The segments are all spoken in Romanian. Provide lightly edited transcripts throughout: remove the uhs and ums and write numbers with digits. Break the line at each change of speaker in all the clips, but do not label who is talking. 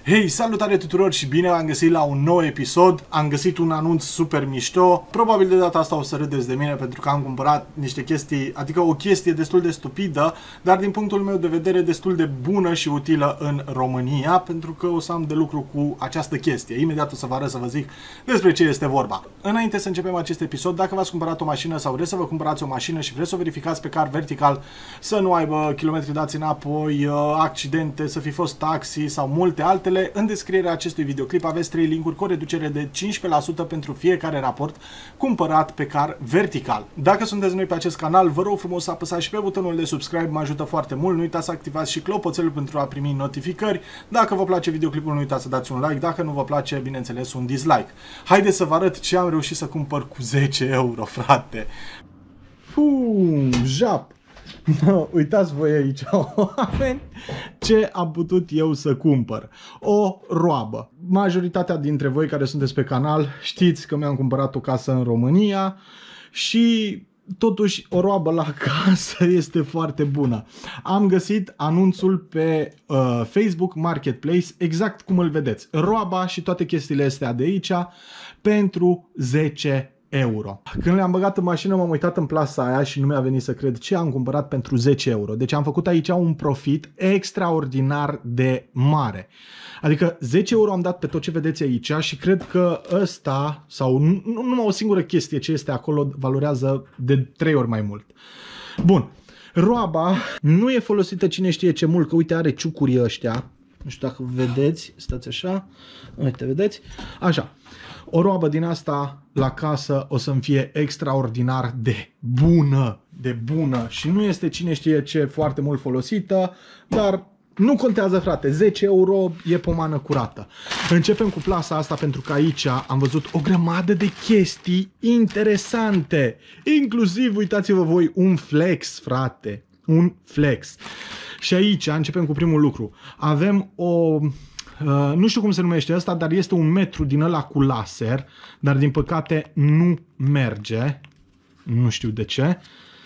Hei, salutare tuturor și bine v-am găsit la un nou episod. Am găsit un anunț super mișto. Probabil de data asta o să râdeți de mine pentru că am cumpărat niște chestii, adică o chestie destul de stupidă, dar din punctul meu de vedere destul de bună și utilă în România, pentru că o să am de lucru cu această chestie. Imediat o să vă arăt să vă zic despre ce este vorba. Înainte să începem acest episod, dacă v-ați cumpărat o mașină sau vreți să vă cumpărați o mașină și vreți să o verificați pe Car Vertical, să nu aibă kilometri dați înapoi, accidente, să fi fost taxi sau multe altele, în descrierea acestui videoclip aveți 3 linkuri cu o reducere de 15% pentru fiecare raport cumpărat pe Car Vertical. Dacă sunteți noi pe acest canal, vă rog frumos să apăsați și pe butonul de subscribe, mă ajută foarte mult. Nu uitați să activați și clopoțelul pentru a primi notificări. Dacă vă place videoclipul, nu uitați să dați un like. Dacă nu vă place, bineînțeles, un dislike. Haideți să vă arăt ce am reușit să cumpăr cu 10 euro, frate. Jap! Uitați voi aici, oameni, ce am putut eu să cumpăr. O roabă. Majoritatea dintre voi care sunteți pe canal știți că mi-am cumpărat o casă în România și totuși o roabă la casă este foarte bună. Am găsit anunțul pe Facebook Marketplace, exact cum îl vedeți. Roaba și toate chestiile astea de aici pentru 10 euro. Când le-am băgat în mașină, m-am uitat în plasa aia și nu mi-a venit să cred ce am cumpărat pentru 10 euro. Deci am făcut aici un profit extraordinar de mare. Adică 10 euro am dat pe tot ce vedeți aici și cred că ăsta, sau numai o singură chestie ce este acolo, valorează de 3 ori mai mult. Bun. Roaba nu e folosită cine știe ce mult, că uite are ciucurii ăștia. Nu știu dacă vedeți, stați așa, uite, vedeți? Așa. O roabă din asta la casă o să-mi fie extraordinar de bună și nu este cine știe ce foarte mult folosită, dar nu contează, frate, 10 euro e pomană curată. Începem cu plasa asta pentru că aici am văzut o grămadă de chestii interesante, inclusiv, uitați-vă voi, un flex, frate, un flex. Și aici începem cu primul lucru. Avem o... nu știu cum se numește asta, dar este un metru din ăla cu laser, dar din păcate nu merge. Nu știu de ce.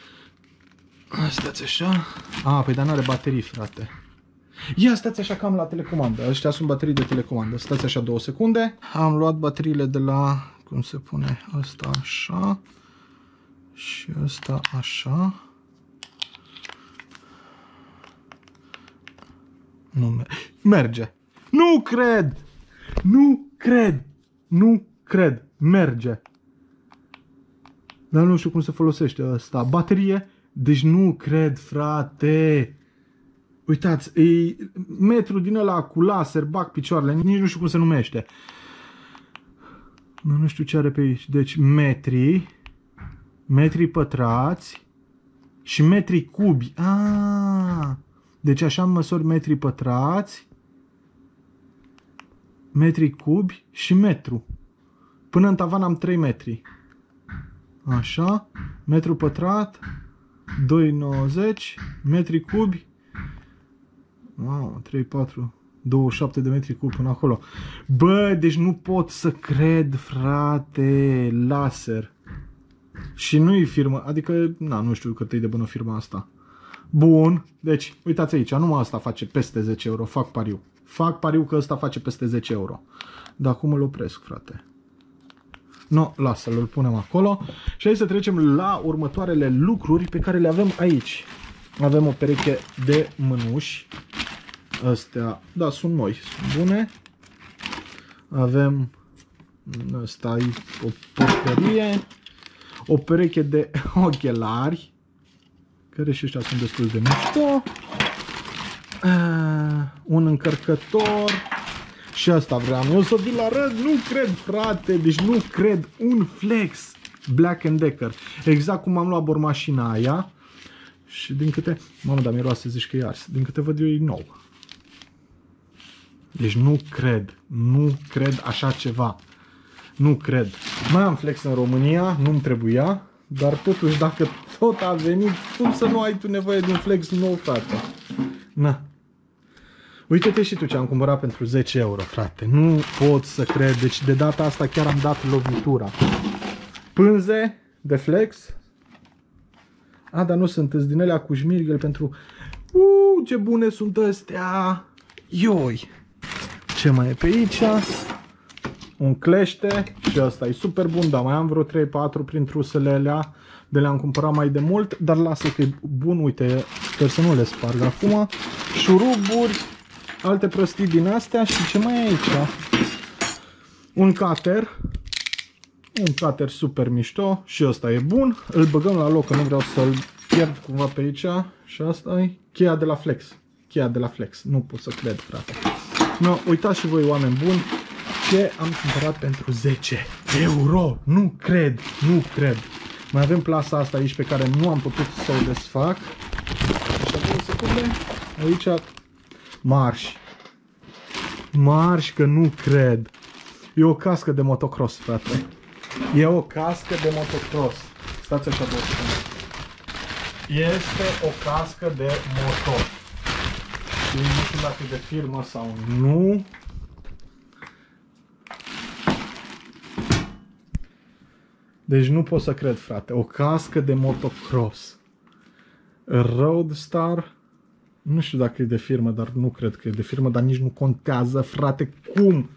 Stați așa. Păi dar n-are baterii, frate. Ia, stați așa că am la telecomandă. Ăștia sunt baterii de telecomandă. Stați așa 2 secunde. Am luat bateriile de la, cum se pune, ăsta așa și ăsta așa. Nu merge. Nu cred! Nu cred! Merge! Dar nu știu cum se folosește ăsta. Baterie? Deci nu cred, frate! Uitați, e metru din ăla cu laser, bag picioarele, nici nu știu cum se numește. Nu știu ce are pe aici. Deci metri pătrați și metri cubi. Deci așa măsori metri pătrați, metri cubi și metru. Până în tavan am 3 metri. Așa, metru pătrat, 2,90, metri cubi. Wow, 3, 4, 27 de metri cubi până acolo. Bă, deci nu pot să cred, frate, laser. Și nu-i firmă, adică, nu știu cât e de bună firma asta. Bun, deci, uitați aici, numai asta face peste 10 euro, fac pariu. Fac pariu că ăsta face peste 10 euro. Dar cum îl opresc, frate? Nu, lasă-l, îl punem acolo. Și hai să trecem la următoarele lucruri pe care le avem aici. Avem o pereche de mânuși. Astea, da, sunt noi, sunt bune. Avem, ăsta e o porcărie. O pereche de ochelari, care și ăștia sunt destul de mișto. Un încărcător. Și asta vreau eu să vi-l arăt. Nu cred, frate, deci nu cred. Un flex Black & Decker. Exact cum am luat bormașina aia. Și din câte... Mamă, dar miroase, zici că e ars. Din câte văd eu e nou. Deci nu cred așa ceva. Nu cred. Mai am flex în România, nu-mi trebuia. Dar totuși, dacă tot a venit, cum să nu ai tu nevoie de un flex nou, frate? Na. Uite-te și tu ce am cumpărat pentru 10 euro, frate. Nu pot să cred. Deci de data asta chiar am dat lovitura. Pânze de flex. Dar nu sunt din alea cu șmirghel pentru... ce bune sunt astea! Ioi! Ce mai e pe aici? Un clește și ăsta e super bun, dar mai am vreo 3-4 prin trusele alea de le-am cumpărat mai de mult, dar lasă că e bun, uite, sper să nu le sparg acum. Șuruburi, alte prostii din astea și ce mai e aici? Un cutter super mișto și ăsta e bun, îl băgăm la loc că nu vreau să-l pierd cumva pe aici și asta e cheia de la Flex. Cheia de la Flex, nu pot să cred, frate. No, uitați și voi, oameni buni, ce am cumpărat pentru 10 euro. Nu cred. Mai avem plasa asta aici pe care nu am putut să o desfac. Așa, 2 secunde. Aici marș, că nu cred. E o cască de motocross, frate. E o cască de motocross. Stați așa, 2 secunde. Este o cască de motor. Și nu știu dacă e de firmă sau nu. Deci nu pot să cred, frate. O cască de motocross. Roadstar. Nu știu dacă e de firmă, dar nu cred că e de firmă, dar nici nu contează, frate. Cum?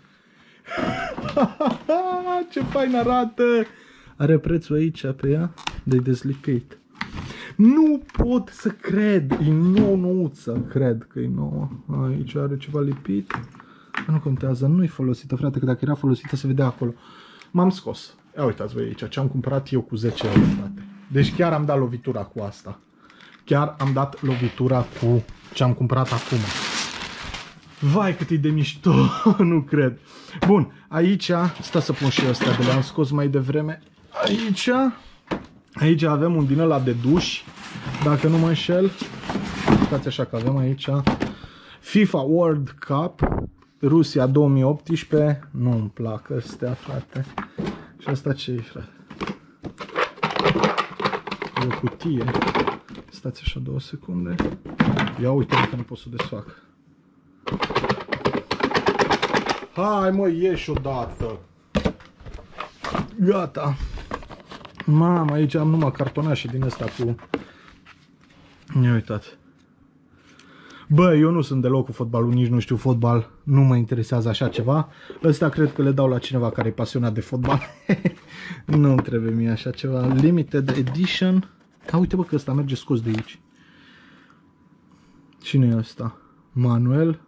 Ce fain arată! Are prețul aici pe ea de dezlipit. Nu pot să cred. E nouă-nouță. Cred că e nouă. Aici are ceva lipit. Nu contează. Nu e folosită, frate, că dacă era folosită se vedea acolo. M-am scos. Ia uitați voi aici ce am cumpărat eu cu 10 euro, frate. Deci chiar am dat lovitura cu asta. Chiar am dat lovitura cu ce am cumpărat acum. Vai cât e de mișto. Nu cred. Bun, aici, stai să pun și ăstea de le-am scos mai devreme. Aici avem un din ăla de duș, dacă nu mă înșel. Stați așa că avem aici FIFA World Cup Rusia 2018. Nu-mi plac astea, frate. Și asta ce e, frate? E o cutie. Stați așa 2 secunde. Ia uite că nu pot să o desfac. Hai mă, ieși odată. Gata. Mamă, aici am numai cartonașe din ăsta cu... Ia uitați. Bă, eu nu sunt deloc cu fotbalul, nici nu știu fotbal, nu mă interesează așa ceva. Ăsta cred că le dau la cineva care e pasionat de fotbal. Nu-mi trebuie mie așa ceva. Limited Edition. Da, uite bă că ăsta merge scos de aici. Cine e ăsta? Manuel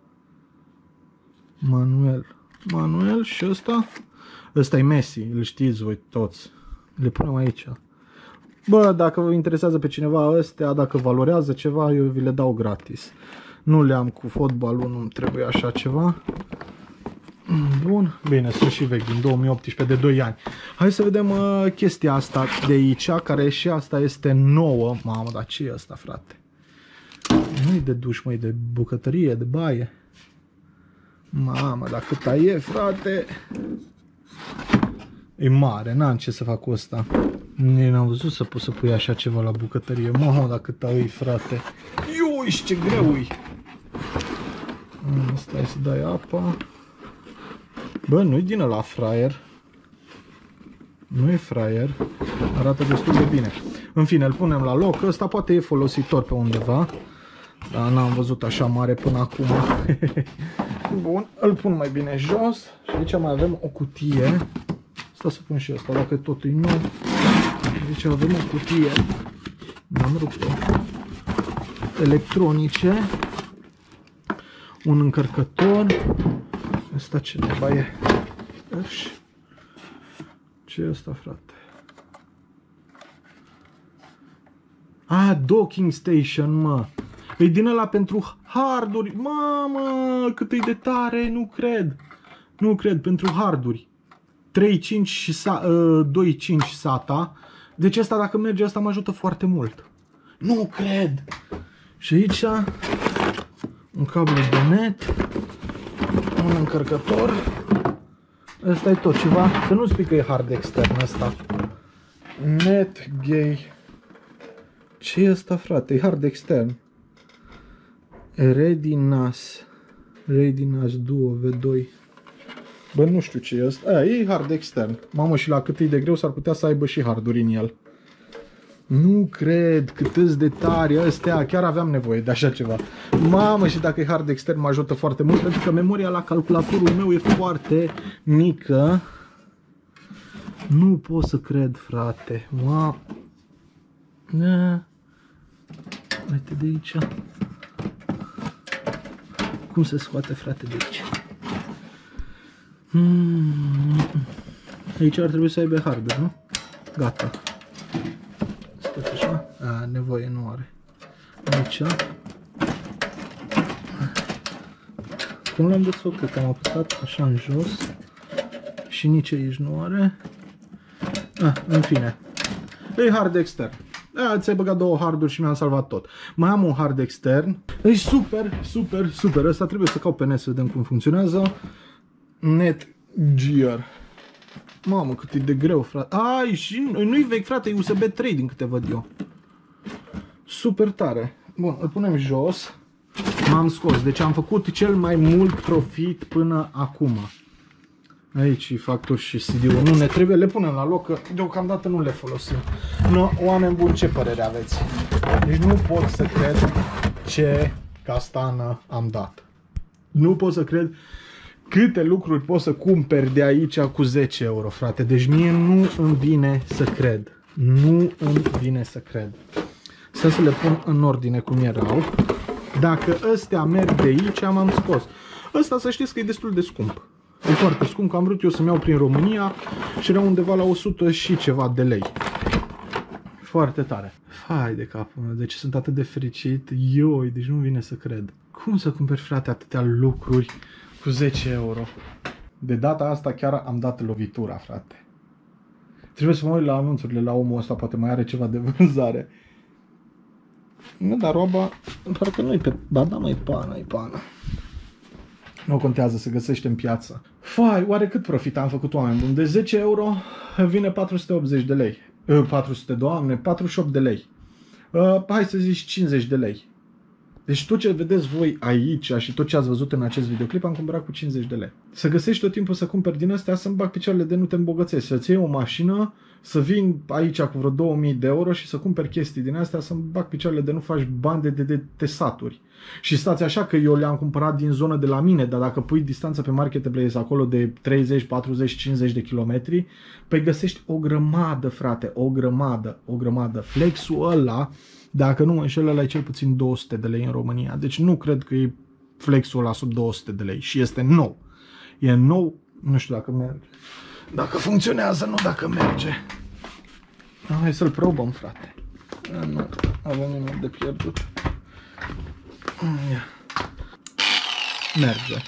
și ăsta? Ăsta e Messi, îl știți voi toți. Le punem aici. Bă, dacă vă interesează pe cineva ăstea, dacă valorează ceva, eu vi le dau gratis. Nu le am cu fotbalul, nu-mi trebuie așa ceva. Bun, bine, sunt și vechi, din 2018, de 2 ani. Hai să vedem chestia asta de aici, care și asta este nouă. Mamă, dar ce e asta, frate? Nu-i de duș, măi, de bucătărie, de baie. Mamă, dar câta e, frate? E mare, n-am ce să fac cu ăsta. Nici n-am văzut să poți să pui așa ceva la bucătărie. Mamă, dar câta e, frate. Iui, ce greu e. Stai să dai apa. Bă, nu-i din ăla fraier. Nu e fraier. Arată destul de bine. În fine, îl punem la loc. Ăsta poate e folositor pe undeva. Dar n-am văzut așa mare până acum. Bun, îl pun mai bine jos. Și aici mai avem o cutie. Stai să pun și asta, dacă totul e nou. Aici avem o cutie. N-am rupt-o. Electronice. Un încărcător. Asta ce neba e? Ce e asta, frate? Docking station, mă. E din ăla pentru harduri. Mamă, cât e de tare, nu cred. Nu cred, pentru harduri. 3.5 și 2.5 SATA. Deci asta, dacă merge, asta mă ajută foarte mult. Nu cred. Și aici un cablu de net. Un încărcător. Ăsta e tot ceva. Să nu spui că e hard extern ăsta. Netgay. Ce e ăsta, frate? E hard extern. Redinas Duo V2. Bă, nu știu ce e ăsta. E hard extern. Mamă, și la cât e de greu s-ar putea să aibă și harduri în el. Nu cred cât de tare astea, chiar aveam nevoie de așa ceva. Mamă, și dacă e hard extern mă ajută foarte mult, pentru că memoria la calculatorul meu e foarte mică. Nu pot să cred, frate. Mamă. Uite de aici. Cum se scoate, frate, de aici? Aici ar trebui să aibă hard, nu? Gata. Stai așa. Nevoie nu are. Aici. Cum l-am desfăcut? Că am apăsat așa în jos. Și nici aici nu are. În fine. E hard extern. Ți-ai băgat două harduri și mi-am salvat tot. Mai am un hard extern. E super, super, super. Ăsta trebuie să caut pe net să vedem cum funcționează. Netgear. Mamă, cât e de greu, frate. Ai, și nu-i vechi, frate, e USB 3 din câte văd eu. Super tare. Bun, îl punem jos. M-am scos. Deci am făcut cel mai mult profit până acum. Aici factor și CD-ul. Nu ne trebuie, le punem la loc, că deocamdată nu le folosim. No, oameni buni, ce părere aveți? Deci nu pot să cred ce castană am dat. Nu pot să cred câte lucruri poți să cumperi de aici cu 10 euro, frate. Deci mie nu îmi vine să cred. Nu îmi vine să cred. Să le pun în ordine cum erau. Dacă ăstea merg de aici, m-am scos. Ăsta să știți că e destul de scump. E foarte scump, că am vrut eu să-mi iau prin România și era undeva la 100 și ceva de lei. Foarte tare. Hai de capul meu, deci sunt atât de fericit. Ioi, deci nu vine să cred. Cum să cumperi, frate, atâtea lucruri cu 10 euro? De data asta chiar am dat lovitura, frate. Trebuie să mă uit la anunțurile la omul ăsta, poate mai are ceva de vânzare. Nu, dar roaba, parcă nu-i pe... Ba da, mă-i pană, e pană. Nu contează, se găsește în piață. Fai, oare cât profit am făcut, oameni buni? De 10 euro vine 480 de lei. 400, doamne, 48 de lei. Hai să zici 50 de lei. Deci tot ce vedeți voi aici și tot ce ați văzut în acest videoclip am cumpărat cu 50 de lei. Să găsești tot timpul să cumperi din astea, să-mi bag picioarele de nu te îmbogățești. Să-ți iei o mașină, să vin aici cu vreo 2000 de euro și să cumperi chestii din astea, să-mi bag picioarele de nu faci bani de saturi. Și stați așa că eu le-am cumpărat din zonă de la mine, dar dacă pui distanță pe Marketplace acolo de 30, 40, 50 de kilometri, păi găsești o grămadă, frate, o grămadă, o grămadă. Flexul ăla, dacă nu mă înșel, ăla e cel puțin 200 de lei în România. Deci nu cred că e flexul ăla sub 200 de lei și este nou. E nou, nu știu dacă merge. Dacă funcționează, nu dacă merge. Hai să-l probăm, frate. Nu avem nimic de pierdut. Merge.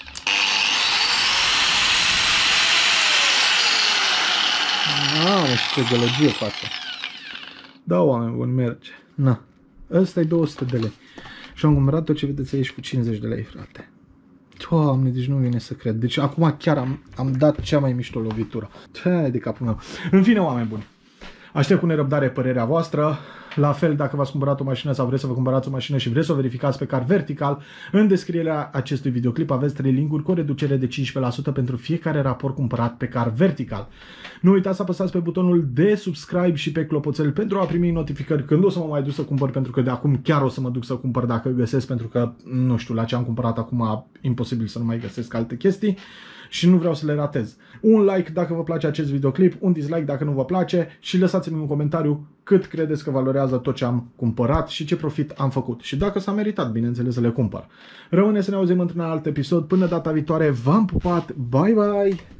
Și ce gălăgie face. Da, oameni buni, merge. Na. Ăsta e 200 de lei. Și am cumpărat tot ce vedeți aici cu 50 de lei, frate. Doamne, deci nu vine să cred. Deci acum chiar am dat cea mai mișto lovitură. Hai de capul meu. În fine, oameni buni. Aștept cu nerăbdare părerea voastră. La fel, dacă v-ați cumpărat o mașină sau vreți să vă cumpărați o mașină și vreți să o verificați pe Car Vertical, în descrierea acestui videoclip aveți 3 linkuri cu o reducere de 15% pentru fiecare raport cumpărat pe Car Vertical. Nu uitați să apăsați pe butonul de subscribe și pe clopoțel pentru a primi notificări când o să mă mai duc să cumpăr, pentru că de acum chiar o să mă duc să cumpăr dacă găsesc, pentru că nu știu, la ce am cumpărat acum imposibil să nu mai găsesc alte chestii. Și nu vreau să le ratez. Un like dacă vă place acest videoclip, un dislike dacă nu vă place și lăsați-mi un comentariu cât credeți că valorează tot ce am cumpărat și ce profit am făcut. Și dacă s-a meritat, bineînțeles, să le cumpăr. Rămâne să ne auzim într-un alt episod. Până data viitoare, v-am pupat, bye bye!